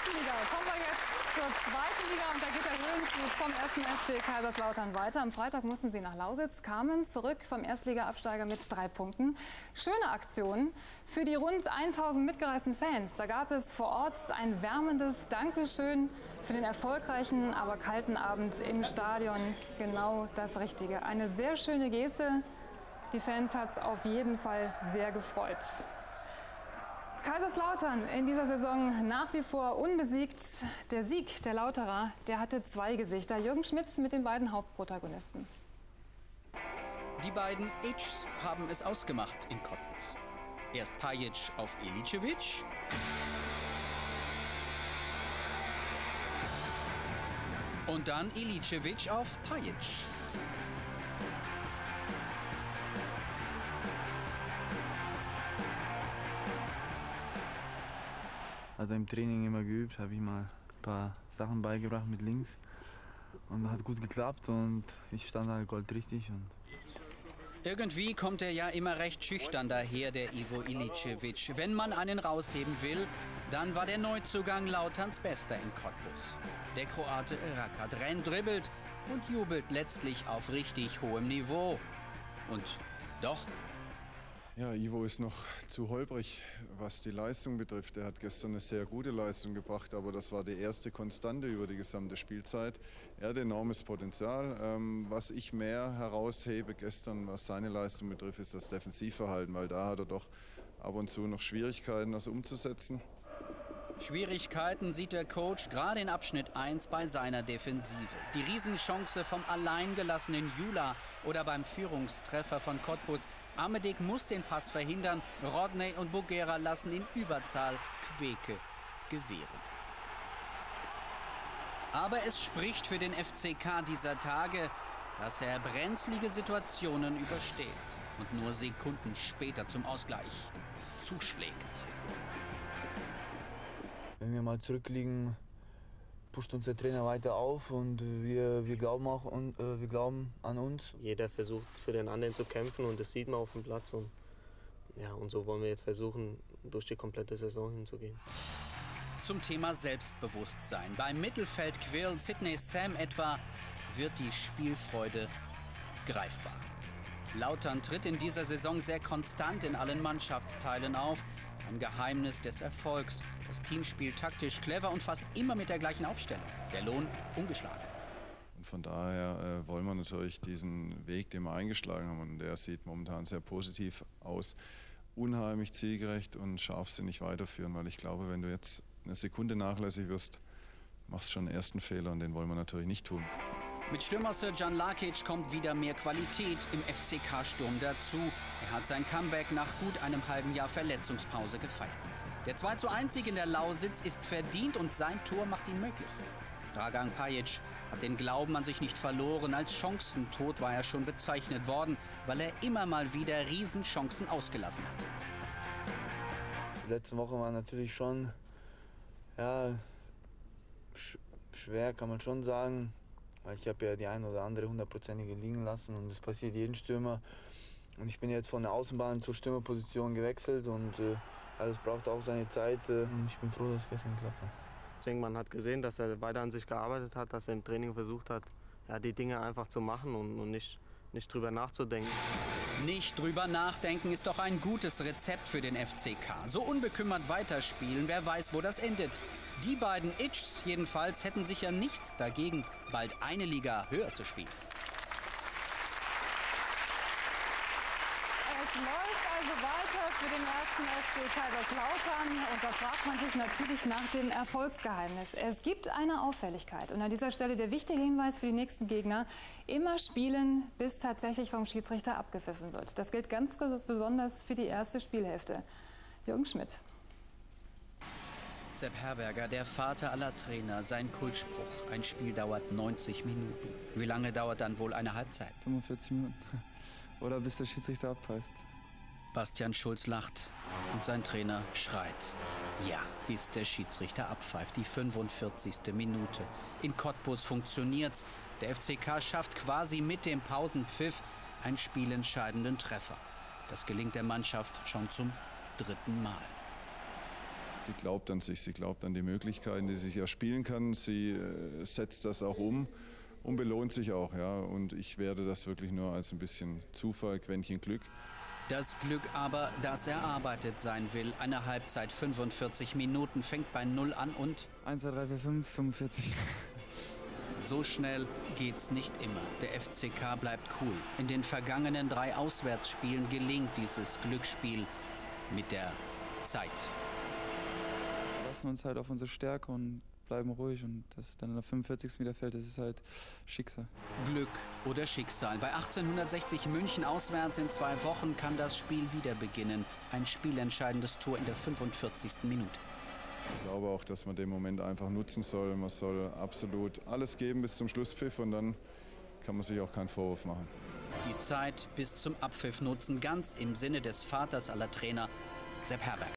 ersten Liga kommen wir jetzt zur zweiten Liga und da geht der Höhenflug vom 1. FC Kaiserslautern weiter. Am Freitag mussten sie nach Lausitz, kamen zurück vom Erstliga-Absteiger mit 3 Punkten. Schöne Aktion für die rund 1000 mitgereisten Fans. Da gab es vor Ort ein wärmendes Dankeschön für den erfolgreichen, aber kalten Abend im Stadion. Genau das Richtige. Eine sehr schöne Geste. Die Fans hat es auf jeden Fall sehr gefreut. Kaiserslautern in dieser Saison nach wie vor unbesiegt. Der Sieg der Lauterer, der hatte 2 Gesichter. Jürgen Schmidt mit den beiden Hauptprotagonisten. Die beiden Itchs haben es ausgemacht in Cottbus. Erst Pajic auf Iličević. Und dann Iličević auf Pajic. Also im Training immer geübt, habe ich mal ein paar Sachen beigebracht mit links und hat gut geklappt und ich stand halt goldrichtig. Irgendwie kommt er ja immer recht schüchtern daher, der Ivo Iličević. Wenn man einen rausheben will, dann war der Neuzugang Lauterns Bester in Cottbus. Der Kroate Erakat rennt, dribbelt und jubelt letztlich auf richtig hohem Niveau. Und doch. Ja, Ivo ist noch zu holprig, was die Leistung betrifft. Er hat gestern eine sehr gute Leistung gebracht, aber das war die erste Konstante über die gesamte Spielzeit. Er hat enormes Potenzial. Was ich mehr heraushebe gestern, was seine Leistung betrifft, ist das Defensivverhalten, weil da hat er doch ab und zu noch Schwierigkeiten, das umzusetzen. Schwierigkeiten sieht der Coach gerade in Abschnitt 1 bei seiner Defensive. Die Riesenchance vom alleingelassenen Jula oder beim Führungstreffer von Cottbus. Amedik muss den Pass verhindern. Rodney und Bugera lassen in Überzahl Queke gewähren. Aber es spricht für den FCK dieser Tage, dass er brenzlige Situationen übersteht und nur Sekunden später zum Ausgleich zuschlägt. Wenn wir mal zurückliegen, pusht uns der Trainer weiter auf und wir glauben auch wir glauben an uns. Jeder versucht für den anderen zu kämpfen und das sieht man auf dem Platz. Und, ja, und so wollen wir jetzt versuchen, durch die komplette Saison hinzugehen. Zum Thema Selbstbewusstsein. Beim Mittelfeldquill Sidney Sam etwa wird die Spielfreude greifbar. Lautern tritt in dieser Saison sehr konstant in allen Mannschaftsteilen auf. Ein Geheimnis des Erfolgs. Das Team spielt taktisch clever und fast immer mit der gleichen Aufstellung. Der Lohn ungeschlagen. Und von daher wollen wir natürlich diesen Weg, den wir eingeschlagen haben, und der sieht momentan sehr positiv aus, unheimlich zielgerecht und scharfsinnig weiterführen. Weil ich glaube, wenn du jetzt eine Sekunde nachlässig wirst, machst du schon den ersten Fehler und den wollen wir natürlich nicht tun. Mit Stürmer Srdjan Lakic kommt wieder mehr Qualität im FCK-Sturm dazu. Er hat sein Comeback nach gut einem halben Jahr Verletzungspause gefeiert. Der 2:1-Sieg in der Lausitz ist verdient und sein Tor macht ihn möglich. Dragan Pajic hat den Glauben an sich nicht verloren. Als Chancentod war er schon bezeichnet worden, weil er immer mal wieder Riesenchancen ausgelassen hat. Die letzte Woche war natürlich schon schwer, kann man schon sagen. Weil ich habe ja die eine oder andere 100%ige liegen lassen und das passiert jedem Stürmer. Und ich bin jetzt von der Außenbahn zur Stürmerposition gewechselt und alles braucht auch seine Zeit. Und ich bin froh, dass es gestern geklappt hat. Ich denke, man hat gesehen, dass er weiter an sich gearbeitet hat, dass er im Training versucht hat, ja, die Dinge einfach zu machen und nicht drüber nachzudenken. Nicht drüber nachdenken ist doch ein gutes Rezept für den FCK. So unbekümmert weiterspielen, wer weiß, wo das endet. Die beiden Itchs jedenfalls hätten sicher nichts dagegen, bald eine Liga höher zu spielen. Es läuft also weiter für den 1. FC Kaiserslautern. Und da fragt man sich natürlich nach dem Erfolgsgeheimnis. Es gibt eine Auffälligkeit. Und an dieser Stelle der wichtige Hinweis für die nächsten Gegner. Immer spielen, bis tatsächlich vom Schiedsrichter abgepfiffen wird. Das gilt ganz besonders für die erste Spielhälfte. Jürgen Schmidt. Sepp Herberger, der Vater aller Trainer, sein Kultspruch. Ein Spiel dauert 90 Minuten. Wie lange dauert dann wohl eine Halbzeit? 45 Minuten. Oder bis der Schiedsrichter abpfeift. Bastian Schulz lacht und sein Trainer schreit. Ja, bis der Schiedsrichter abpfeift. Die 45. Minute. In Cottbus funktioniert's. Der FCK schafft quasi mit dem Pausenpfiff einen spielentscheidenden Treffer. Das gelingt der Mannschaft schon zum 3. Mal. Sie glaubt an sich, sie glaubt an die Möglichkeiten, die sie ja spielen kann. Sie setzt das auch um und belohnt sich auch. Ja. Und ich werde das wirklich nur als ein bisschen Zufall, Quäntchen Glück. Das Glück aber, das erarbeitet sein will. Eine Halbzeit 45 Minuten, fängt bei 0 an und 1, 2, 3, 4, 5, 45. so schnell geht's nicht immer. Der FCK bleibt cool. In den vergangenen 3 Auswärtsspielen gelingt dieses Glücksspiel mit der Zeit. Wir lassen uns halt auf unsere Stärke und bleiben ruhig. Und dass es dann in der 45. wieder fällt, das ist halt Schicksal. Glück oder Schicksal. Bei 1860 München auswärts in 2 Wochen kann das Spiel wieder beginnen. Ein spielentscheidendes Tor in der 45. Minute. Ich glaube auch, dass man den Moment einfach nutzen soll. Man soll absolut alles geben bis zum Schlusspfiff und dann kann man sich auch keinen Vorwurf machen. Die Zeit bis zum Abpfiff nutzen, ganz im Sinne des Vaters aller Trainer, Sepp Herberger.